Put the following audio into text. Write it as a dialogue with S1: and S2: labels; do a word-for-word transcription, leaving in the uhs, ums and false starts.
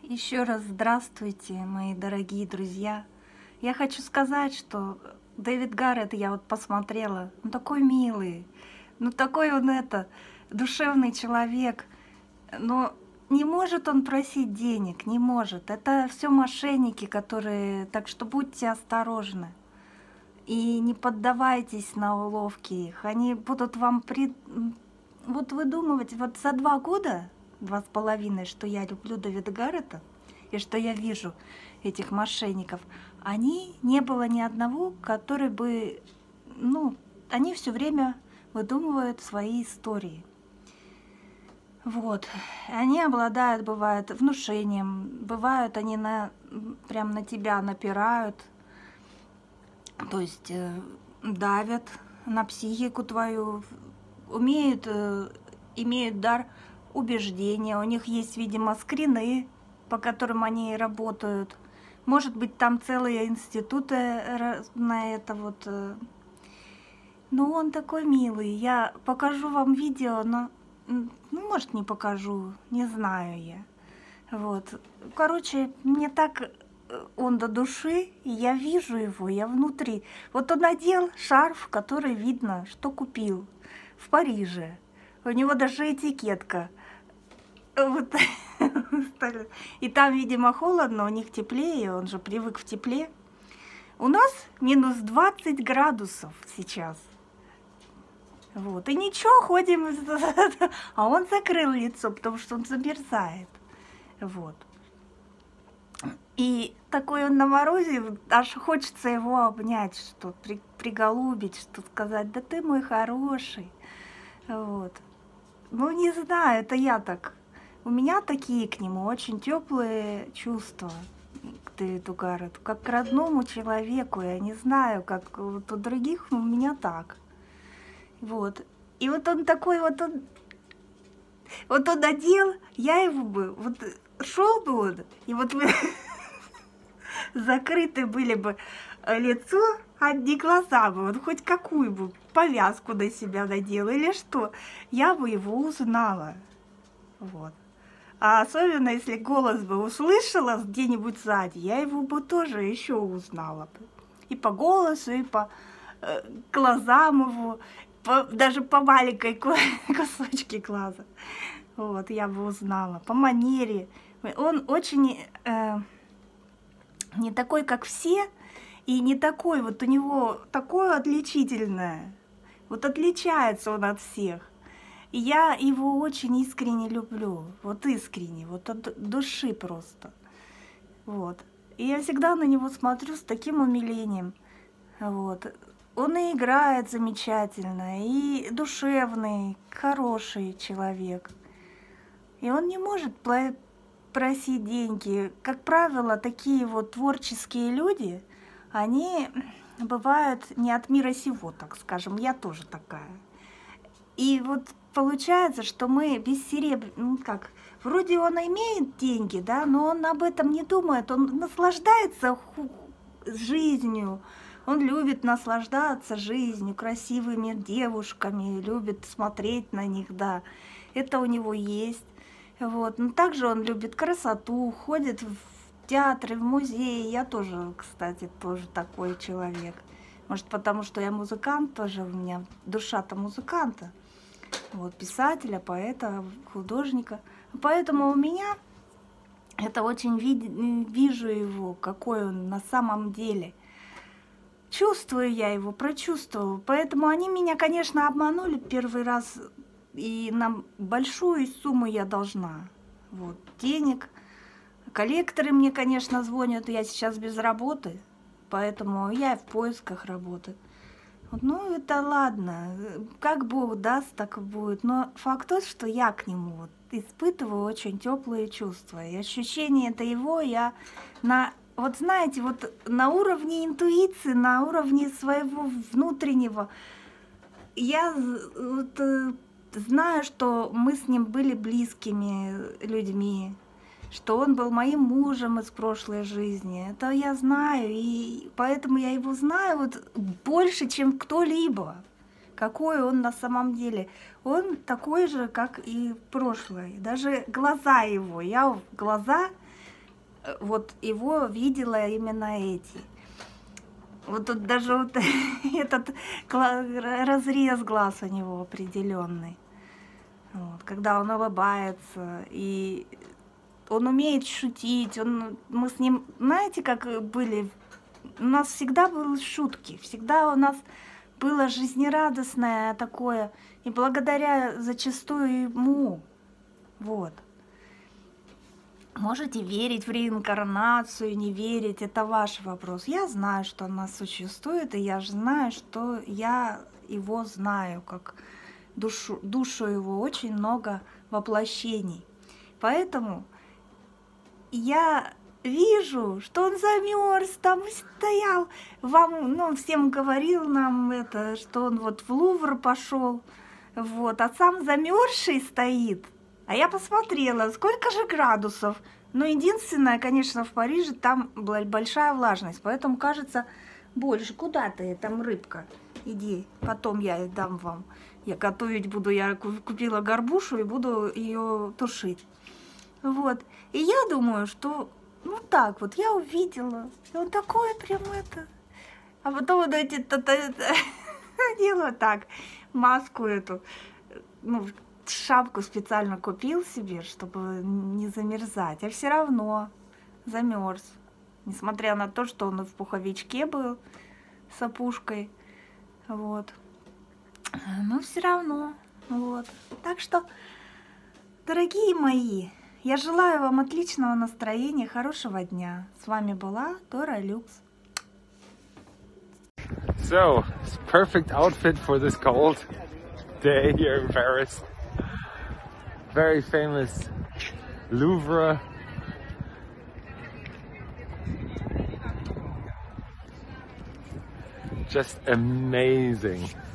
S1: Еще раз здравствуйте, мои дорогие друзья. Я хочу сказать, что Дэвид Гаррет, я вот посмотрела, он такой милый, ну такой он это, душевный человек, но не может он просить денег, не может. Это все мошенники, которые... Так что будьте осторожны и не поддавайтесь на уловки их. Они будут вам при... Вот выдумывать, вот за два года, два с половиной, что я люблю Дэвида Гаррета, и что я вижу этих мошенников, они, не было ни одного, который бы, ну, они все время выдумывают свои истории. Вот. Они обладают, бывает, внушением, бывают, они на, прям на тебя напирают, то есть э, давят на психику твою, умеют, э, имеют дар убеждения, у них есть, видимо, скрины, по которым они работают. Может быть, там целые институты на это вот. Но он такой милый. Я покажу вам видео, но, ну, может, не покажу, не знаю я. Вот. Короче, мне так он до души, и я вижу его, я внутри. Вот он надел шарф, который видно, что купил в Париже. У него даже этикетка. Вот. И там, видимо, холодно, у них теплее, он же привык в тепле. У нас минус двадцать градусов сейчас. Вот. И ничего, ходим, а он закрыл лицо, потому что он замерзает. Вот. И такой он на морозе, аж хочется его обнять, что при, приголубить, что сказать, да ты мой хороший. Вот. Ну, не знаю, это я так. У меня такие к нему очень теплые чувства к Дэвиду Гаррету, как к родному человеку. Я не знаю, как вот у других, но у меня так. Вот. И вот он такой вот, он, вот он одел, я его бы, вот шел бы он, и вот вы закрыты были бы лицо, одни глаза бы, вот хоть какую бы повязку на себя надела или что, я бы его узнала. Вот. А особенно, если голос бы услышала где-нибудь сзади, я его бы тоже еще узнала бы. И по голосу, и по э, глазам его, по, даже по маленькой кусочке глаза. Вот, я бы узнала. По манере. Он очень э, не такой, как все, и не такой, вот у него такое отличительное. Вот отличается он от всех. И я его очень искренне люблю, вот искренне, вот от души просто. Вот. И я всегда на него смотрю с таким умилением. Вот. Он и играет замечательно, и душевный, хороший человек. И он не может просить деньги. Как правило, такие вот творческие люди, они бывают не от мира сего, так скажем. Я тоже такая. И вот получается, что мы без серебря, ну как, вроде он имеет деньги, да, но он об этом не думает, он наслаждается жизнью, он любит наслаждаться жизнью, красивыми девушками, любит смотреть на них, да, это у него есть, вот. Но также он любит красоту, ходит в театры, в музеи, я тоже, кстати, тоже такой человек, может, потому что я музыкант, тоже у меня душа-то музыканта. Вот, писателя, поэта, художника. Поэтому у меня это очень вид... вижу его, какой он на самом деле. Чувствую я его, прочувствовала. Поэтому они меня, конечно, обманули первый раз. И на большую сумму я должна. Вот, денег. Коллекторы мне, конечно, звонят. Я сейчас без работы. Поэтому я в поисках работы. Ну, это ладно, как Бог даст, так и будет. Но факт тот, что я к нему вот испытываю очень теплые чувства. И ощущение это его я на, вот знаете, вот на уровне интуиции, на уровне своего внутреннего, я вот, знаю, что мы с ним были близкими людьми, что он был моим мужем из прошлой жизни. Это я знаю, и поэтому я его знаю вот больше, чем кто-либо. Какой он на самом деле. Он такой же, как и прошлый. Даже глаза его. Я в глаза вот его видела именно эти. Вот тут даже вот этот разрез глаз у него определенный. Вот, когда он улыбается, и он умеет шутить, он, мы с ним, знаете, как были, у нас всегда были шутки, всегда у нас было жизнерадостное такое, и благодаря зачастую ему, вот. Можете верить в реинкарнацию, не верить, это ваш вопрос. Я знаю, что она существует, и я же знаю, что я его знаю, как душу, душу его, очень много воплощений. Поэтому я вижу, что он замерз, там стоял, вам, ну, всем говорил нам это, что он вот в Лувр пошел, вот, а сам замерзший стоит. А я посмотрела, сколько же градусов. Но единственное, конечно, в Париже там большая влажность, поэтому кажется больше. Куда ты, там рыбка? Иди, потом я дам вам. Я готовить буду, я купила горбушу и буду ее тушить. Вот. И я думаю, что ну так вот, я увидела. И он такой прям это. А потом вот эти делаю так, маску эту, ну, шапку специально купил себе, чтобы не замерзать, а все равно замерз, несмотря на то, что он в пуховичке был с опушкой, вот, но все равно, вот. Так что, дорогие мои, я желаю вам отличного настроения, хорошего дня. С вами была Дора Люкс.
S2: So, it's perfect outfit for this cold day here in Paris. Very famous Louvre. Just amazing.